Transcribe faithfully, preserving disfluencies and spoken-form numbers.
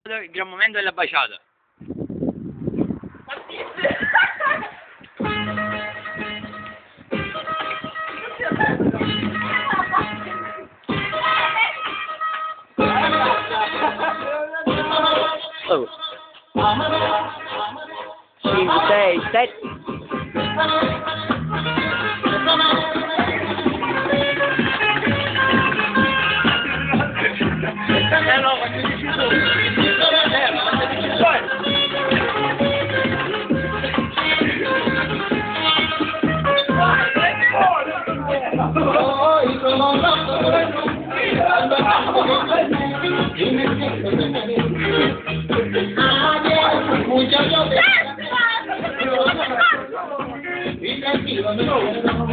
Il gran momento della baciata. Oh. cinque, sei, sette. Eh no, quando dici tu. Eh, ma quando dici tu. Muchachos, y tranquilo, no.